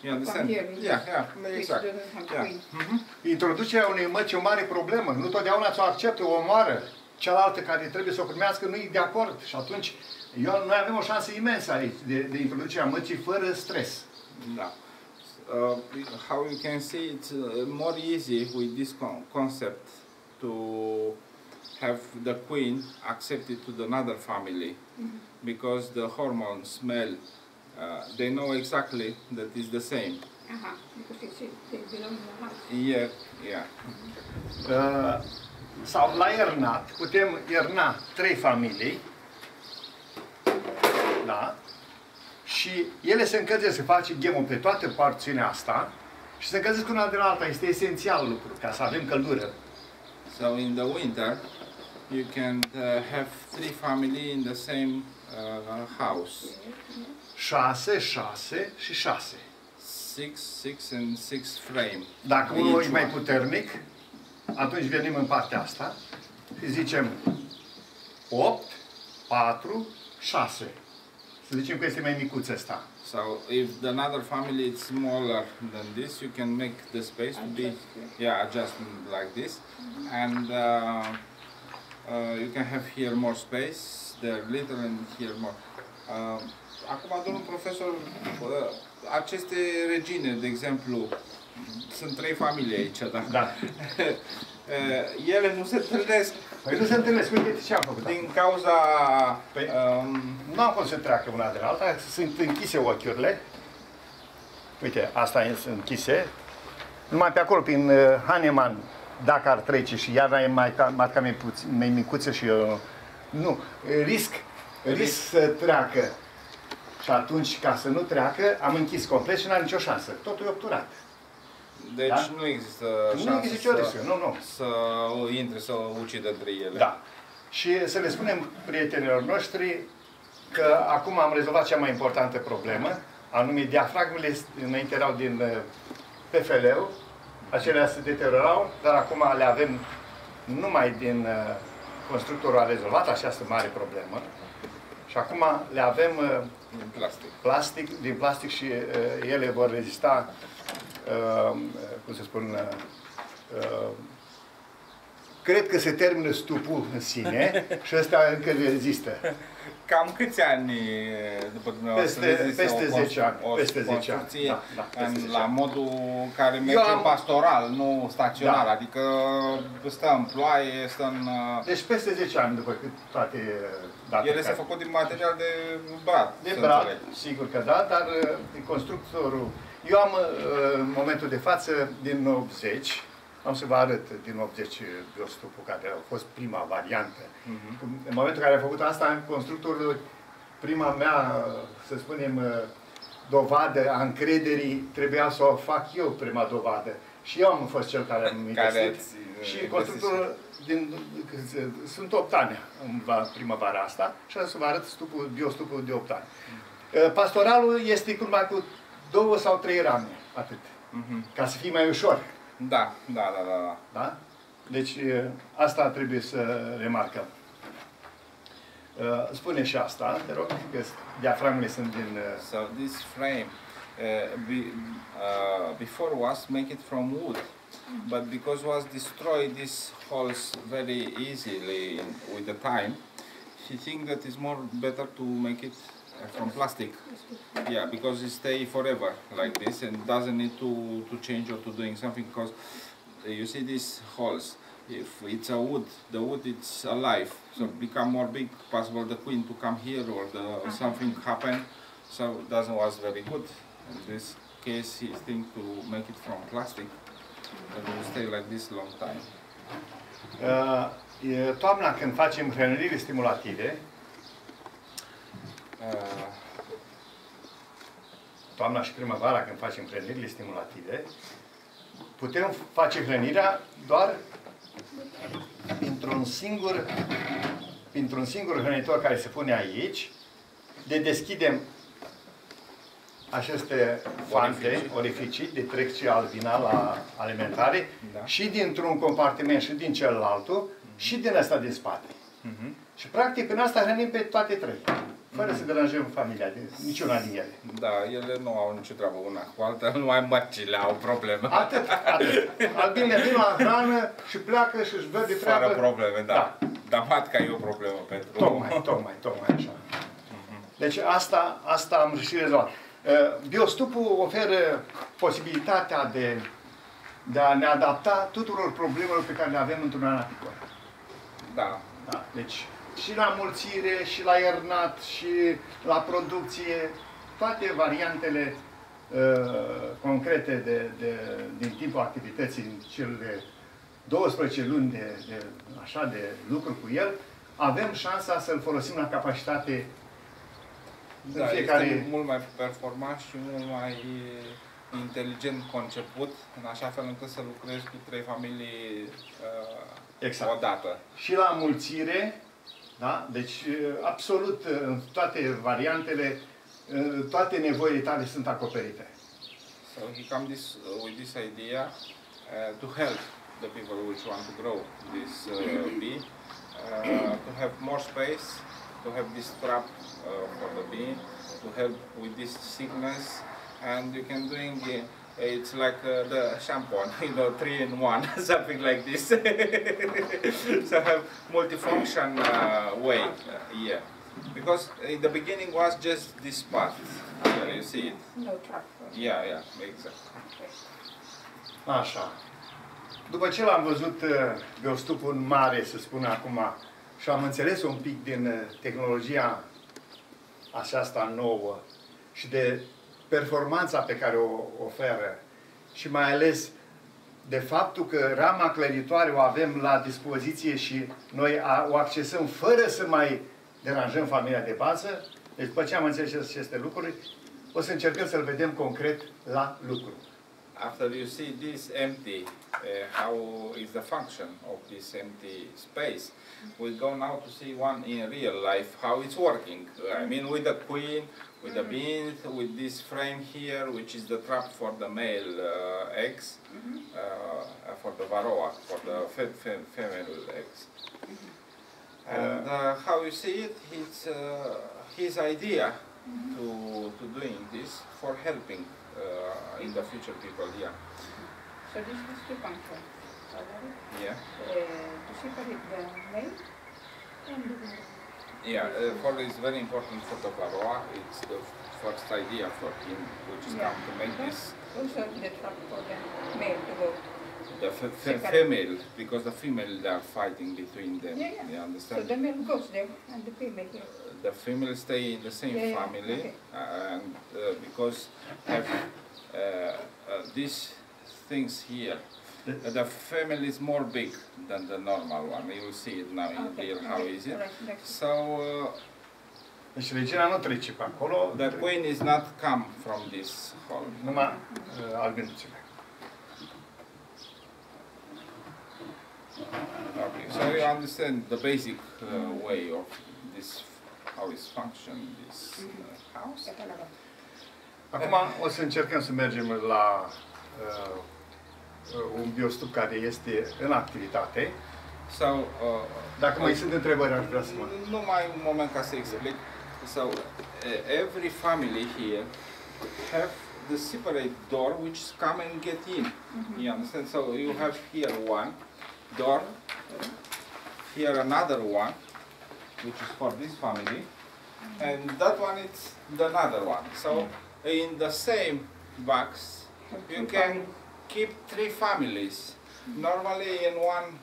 You understand? Yeah, exact. Yeah. Introducerea unei măci e o mare problemă. Nu totdeauna ți-o acceptă, o omoară. Cealaltă care trebuie să o primească nu e de acord. Și atunci, noi avem o șansă imensă aici de introducerea măcii fără stres. Da. How you can see it's more easy with this concept to have the queen accepted to another family because the hormones smell. They know exactly that it's the same. Because they belong in the house. Yeah. Sau la iernat, putem ierna 3 familii, da? Și ele se încălzesc, se face ghemul pe toată porțiunea asta și se încălzesc una de la alta. Este esențial lucru, ca să avem căldură. So in the winter, you can have 3 families in the same house. 6, 6 și 6. 6 and 6 frame. Dacă unul e mai puternic, atunci venim în partea asta și zicem 8, 4, 6. Să zicem că este mai micuț ăsta. So if another family is smaller than this, you can make the space to be adjusted like this, and you can have here more space, there little and here more. Acum, domnul profesor, aceste regine, de exemplu, sunt 3 familii aici, da. Ele nu se întâlnesc. Păi nu se întâlnesc, uite ce am făcut. Din cauza... Păi, nu am cum să treacă una de la alta, sunt închise ochiurile. Uite, asta sunt închise. Numai pe acolo, prin Hahnemann, dacă ar trece și iarna e mai micuță și nu, risc să treacă. Și atunci, ca să nu treacă, am închis complet și n-are nicio șansă. Totul e obturat. Deci da? nu există șansă să intre, să ucidă între ele. Da. Și să le spunem prietenilor noștri că acum am rezolvat cea mai importantă problemă, anume diafragmele înainte erau din PFL-ul, acelea se deteriorau, dar acum le avem numai din constructorul a rezolvat această mare problemă. Și acum le avem din plastic și ele vor rezista, cum să spun, cred că se termină stupul în sine și ăsta încă rezistă. Cam câți ani după dumneavoastră peste 10 ani. Peste 10 ani. La modul care merge pastoral, nu staționar, adică stă în ploaie, stă în... Deci peste 10 ani după cât toate datele. Ele s-au făcut din material de brad. De brad, sigur că da, dar constructorul... Eu am în momentul de față din 80, am să vă arăt din 80 biostupul, care a fost prima variantă. În momentul în care am făcut asta, constructorul, prima mea, să spunem, dovadă a încrederii, trebuia să o fac eu, prima dovadă. Și eu am fost cel care am investit. Și constructorul, sunt 8 ani în primăvara asta și am să vă arăt biostupul de 8 ani. Pastoralul este numai cu 2 sau 3 rame, atât. Ca să fie mai ușor. Da. Da? Deci asta trebuie să remarcăm. Spune și asta, te rog, că diafragmele sunt din... So this frame before was make it from wood, but because was destroyed these holes very easily with the time, he think that it's more better to make it from plastic. Yeah, because it stay forever like this and doesn't need to change or to doing something, because you see these holes. If it's a wood, the wood it's alive, so become more big. Possible the queen to come here or something happen, so it doesn't was very good. In this case, he think to make it from plastic, and will stay like this long time. Toamna, când facem hrăniri stimulative, toamna și primăvara, când facem hrănirile stimulative, putem face hrănirea doar printr-un singur hrănitor care se pune aici, de deschidem aceste fante, orificii de trecție albinal alimentare, și dintr-un compartiment și din celălaltul, și din ăsta din spate. Și practic în asta hrănim pe toate 3. fără să deranjăm familia, niciuna din ele. Da, ele nu au nicio treabă una cu alta, numai mărcile au probleme. Atât. Albinele vin la hrană și pleacă și își văd de treabă. Fără probleme, da. Dar matca e o problemă pentru... Tocmai așa. Deci asta am reușit rezolvat. Biostupul oferă posibilitatea de a ne adapta tuturor problemelor pe care le avem într-un an apicol. Da. Deci și la mulțire, și la iernat, și la producție, toate variantele concrete din timpul activității, în cele 12 luni de lucru cu el, avem șansa să-l folosim la capacitate. Da, este mult mai performant și mult mai inteligent conceput, în așa fel încât să lucrezi cu 3 familii odată. Și la mulțire, da? Deci absolut în toate variantele, toate nevoile tale sunt acoperite. So he comes with this idea to help the people which want to grow this bee, to have more space, to have this trap for the bee, to help with this sickness, and you can doing it's like the shampoo, 3 in 1, something like this. So have multifunction way here, because in the beginning was just this part. You see it? No trap. Yeah, exactly. Așa. După ce l-am văzut biostupul în mare, să spun acum, și am înțeles un pic din tehnologia aceasta nouă și de performanța pe care o oferă și mai ales de faptul că rama clăritoare o avem la dispoziție și noi o accesăm fără să mai deranjăm familia de bază, deci după ce am înțeles aceste lucruri, o să încercăm să-l vedem concret la lucru. After you see this empty, how is the function of this empty space, we go now to see one in real life, how it's working. I mean with the queen, with the bees, with this frame here, which is the trap for the male eggs, for the varroa, for the female eggs. And how you see it, it's his idea to doing this for helping in the future people, So this is the function. Yeah. To separate the male and the varroa. Yeah, for it's very important for the varroa. It's the first idea for him, which is come to make this. Also the trap for the male to go. The female, because the female they are fighting between them. Yeah. You understand? So the male goes there and the female here. The female stay in the same family, okay. And because have these things here. The family is more big than the normal one. You will see it now in here. How is it? So deci regina nu trece pe acolo. the queen is not come from this hole. Numai albinuțele. Okay, so you understand the basic way of this, how it functions, this house. Acum o să încercăm să mergem la un biostup care este în activitate. So, dacă mai sunt întrebări, aș vrea să mă... Numai un moment ca să explic. So, every family here have the separate door which come and get in. You understand? So you have here one door, here another one, which is for this family, and that one is the another one. So in the same box, you can keep 3 families. Normally in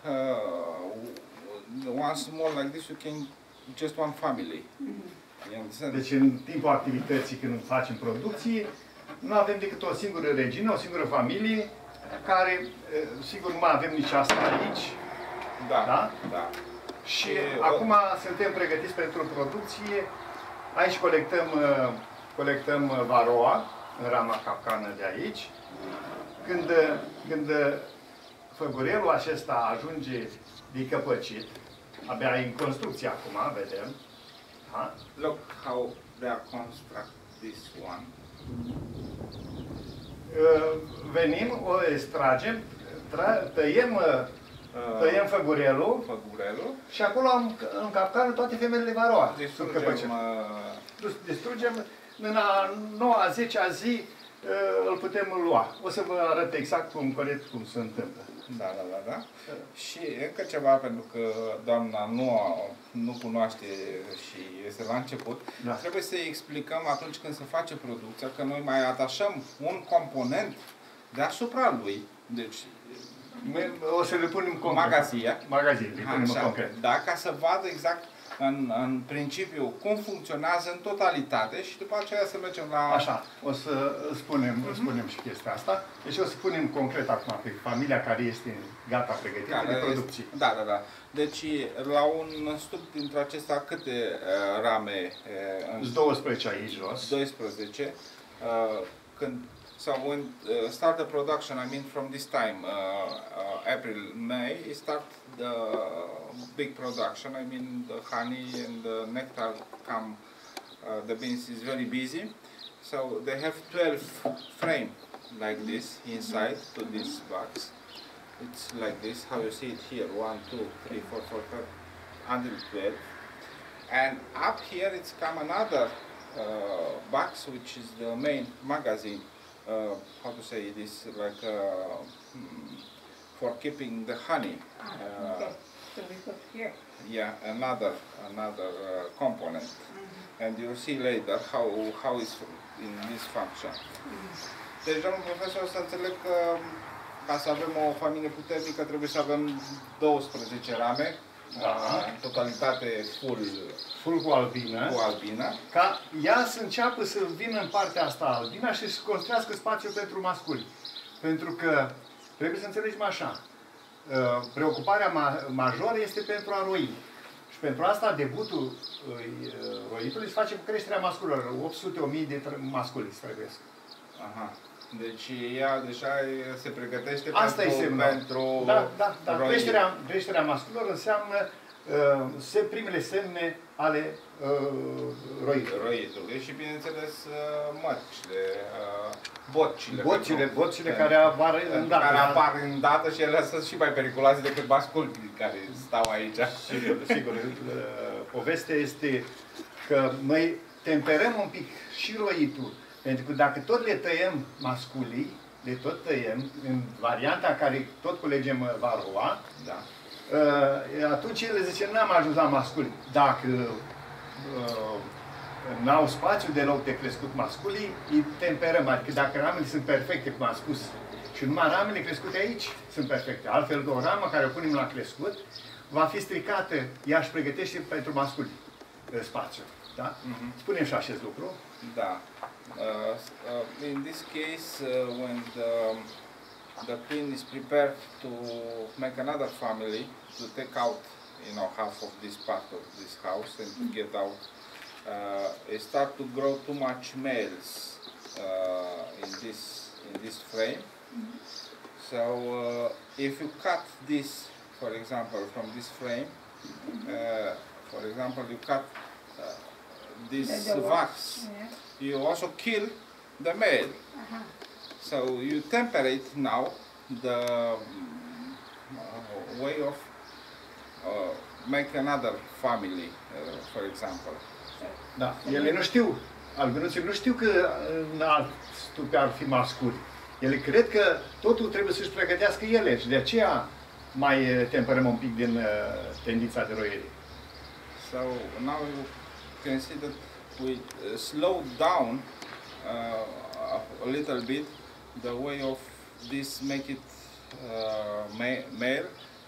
one small like this, you can just one family. You understand? Deci în timpul activității, când facem producție, nu avem decât o singură regină, o singură familie, care, sigur, nu mai avem nici asta aici. Da. Și acum suntem pregătiți pentru producție. Aici colectăm varroa, în rama capcană de aici. Când făgurelul acesta ajunge decăpăcit, abia în construcție acum, vedem. Da? Look how they are construct this one. Venim, o extragem, tăiem făgurelul și acolo am în capcană toate femelele varroa. Distrugem distrugem, în a 9-a, 10-a zi îl putem lua. O să vă arăt exact corect cum se întâmplă. Da. Și încă ceva, pentru că doamna nu cunoaște și este la început, Da. trebuie să-i explicăm atunci când se face producția că noi mai atașăm un component deasupra lui, deci O să le punem concret. Magazin, le punem concret. Da, ca să vadă exact în principiu cum funcționează în totalitate și după aceea să mergem la... Așa, o să spunem și chestia asta. Deci o să punem concret acum pe familia care este gata pregătită de producție. Da. Deci la un stup dintre acestea câte rame? 12 aici jos. 12. So when start the production, I mean from this time, April, May, start the big production. I mean the honey and the nectar come, the beans is very busy. So they have 12 frame like this inside to this box. It's like this, how you see it here, 1, 2, 3, 4, 4, 5, until 12. And up here it's come another box, which is the main magazine. How to say this, like for keeping the honey. Okay. So we put here. Yeah, another component, and you'll see later how is in this function. Deci, domnul profesor, să înțeleg că ca să avem o familie puternică trebuie să avem 12 rame. În totalitate full cu albină. Ca ea să înceapă să vină în partea asta albina și să construiască spațiu pentru masculi. Pentru că trebuie să înțelegem așa. Preocuparea majoră este pentru a roi. Și pentru asta debutul roitului se face cu creșterea masculilor. 800-1000 de masculi trebuie. Aha. Deci ea deja se pregătește asta pentru Da. Creșterea masculilor înseamnă primele semne ale roitului și, bineînțeles, mărcile, botcile care apar îndată și ele sunt și mai periculoase decât masculii care stau aici. Sigur. Povestea este că noi temperăm un pic și roitul. Pentru că dacă tot le tăiem masculii, le tot tăiem, în varianta care tot culegem varroa, atunci ele zice, n-am ajuns la masculi. Dacă n-au spațiu deloc de crescut masculii, îi temperăm. Adică dacă ramele sunt perfecte, cum am spus, și numai ramele crescute aici sunt perfecte. Altfel, o ramă care o punem la crescut, va fi stricată, ea își pregătește pentru masculi spațiu. Da? Spunem și acest lucru. Da. In this case, when the queen is prepared to make another family, to take out, half of this part of this house and to get out, it start to grow too much males in this frame. So if you cut this, for example, from this frame, for example, you cut this wax, you also kill the male. So you temperate now the way of make another family, for example. Da, ele nu știu, albinuțele nu știu că în alt stupe ar fi masculi. Ele cred că totul trebuie să-și pregătească ele și de aceea mai temperăm un pic din tendința de roiere. So now you can see that we slow down a little bit the way of this make it male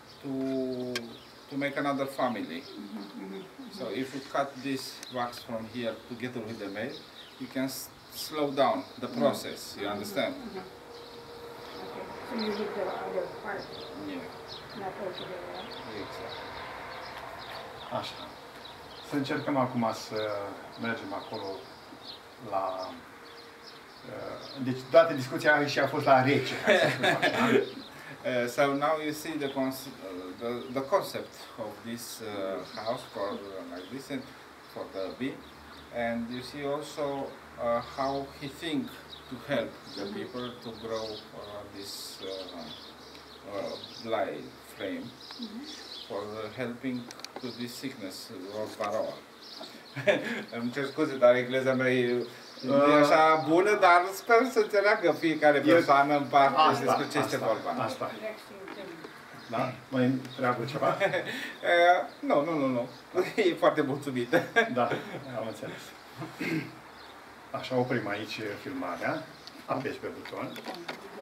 to make another family. So if you cut this wax from here together with the male, you can slow down the process. You understand? Okay. So you leave the other part. Yeah. Not altogether, right? Exact. Așa. Să încercăm acum să mergem acolo la... Deci toată discuția și a fost la rece, hai să spunem așa. So now you see the concept of this house for like this and for the bee, and you see also how he think to help the people to grow this live frame for helping to this sickness of varroa. Îmi cer scuze, dar engleza mea e așa bună, dar sper să înțeleagă fiecare persoană în parte despre ce este vorba. Asta. Da? Mai întreabă ceva? Nu. E foarte mulțumită. Da, am înțeles. Așa, oprim aici filmarea. Apeși pe buton.